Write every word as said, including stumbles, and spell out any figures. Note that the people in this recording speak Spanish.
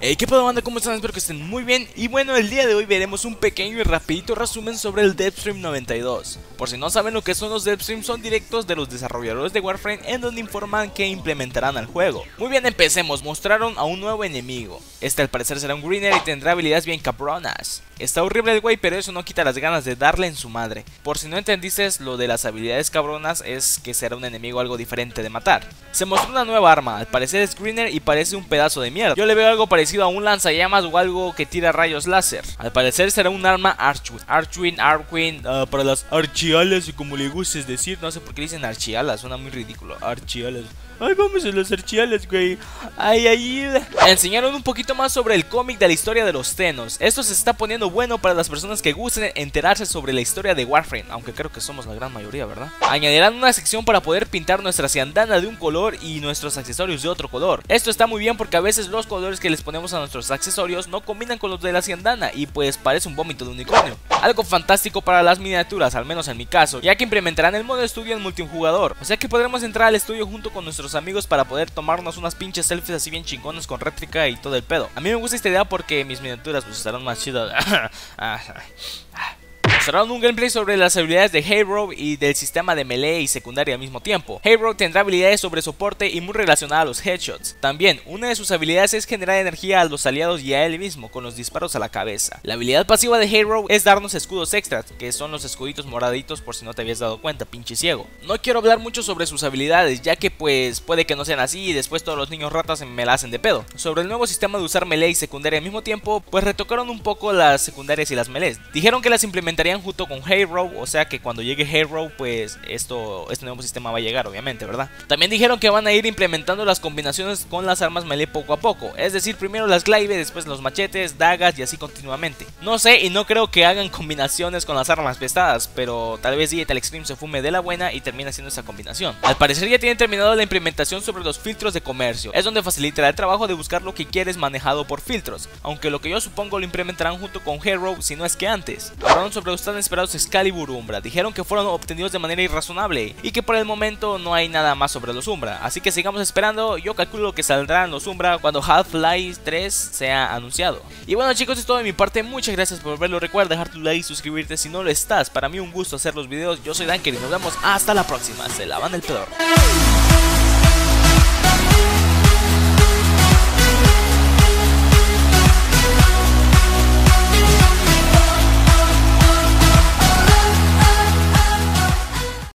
Hey, ¿qué pedo, banda? ¿Cómo están? Espero que estén muy bien. Y bueno, el día de hoy veremos un pequeño y rapidito resumen sobre el Deathstream noventa y dos. Por si no saben lo que son los Deathstream, son directos de los desarrolladores de Warframe en donde informan que implementarán al juego. Muy bien, empecemos. Mostraron a un nuevo enemigo. Este al parecer será un Greener y tendrá habilidades bien cabronas. Está horrible el güey, pero eso no quita las ganas de darle en su madre. Por si no entendiste, lo de las habilidades cabronas es que será un enemigo algo diferente de matar. Se mostró una nueva arma, al parecer es Greener y parece un pedazo de mierda. Yo le veo algo parecido a un lanzallamas o algo que tira rayos láser. Al parecer será un arma Archwin, Archwin, Archwin, uh, para las archialas, o como le gustes decir. No sé por qué dicen archialas, suena muy ridículo. Archialas. Ay, vamos a las archialas, güey. Ay, ayuda. Enseñaron un poquito más sobre el cómic de la historia de los Tenos. Esto se está poniendo bueno para las personas que gusten enterarse sobre la historia de Warframe, aunque creo que somos la gran mayoría, ¿verdad? Añadirán una sección para poder pintar nuestra ciandana de un color y nuestros accesorios de otro color. Esto está muy bien porque a veces los colores que les ponemos a nuestros accesorios no combinan con los de la ciandana y pues parece un vómito de unicornio. Algo fantástico para las miniaturas, al menos en mi caso, ya que implementarán el modo estudio en multijugador. O sea que podremos entrar al estudio junto con nuestros amigos para poder tomarnos unas pinches selfies así bien chingones con réplica y todo el pedo. A mí me gusta esta idea porque mis miniaturas pues estarán más chidas. Mostraron un gameplay sobre las habilidades de Hero y del sistema de melee y secundaria al mismo tiempo. Hero tendrá habilidades sobre soporte y muy relacionadas a los headshots. También, una de sus habilidades es generar energía a los aliados y a él mismo con los disparos a la cabeza. La habilidad pasiva de Hero es darnos escudos extras, que son los escuditos moraditos por si no te habías dado cuenta, pinche ciego. No quiero hablar mucho sobre sus habilidades, ya que pues puede que no sean así y después todos los niños ratas me la hacen de pedo. Sobre el nuevo sistema de usar melee y secundaria al mismo tiempo, pues retocaron un poco las secundarias y las melees. Dijeron que las implementarían junto con Hero, o sea que cuando llegue Hero pues esto, este nuevo sistema va a llegar obviamente, ¿verdad? También dijeron que van a ir implementando las combinaciones con las armas melee poco a poco, es decir, primero las glaive, después los machetes, dagas y así continuamente. No sé y no creo que hagan combinaciones con las armas pesadas, pero tal vez Digital Extreme se fume de la buena y termine haciendo esa combinación. Al parecer ya tienen terminado la implementación sobre los filtros de comercio, es donde facilitará el trabajo de buscar lo que quieres manejado por filtros, aunque lo que yo supongo lo implementarán junto con Hero, si no es que antes. Hablaron sobre los tan esperados Excalibur Umbra, dijeron que fueron obtenidos de manera irrazonable y que por el momento no hay nada más sobre los Umbra, así que sigamos esperando. Yo calculo que saldrán los Umbra cuando Half-Life tres sea anunciado. Y bueno, chicos, es todo de mi parte, muchas gracias por verlo, recuerda dejar tu like y suscribirte si no lo estás. Para mí un gusto hacer los videos, yo soy Danker y nos vemos hasta la próxima, se lavan el pedor.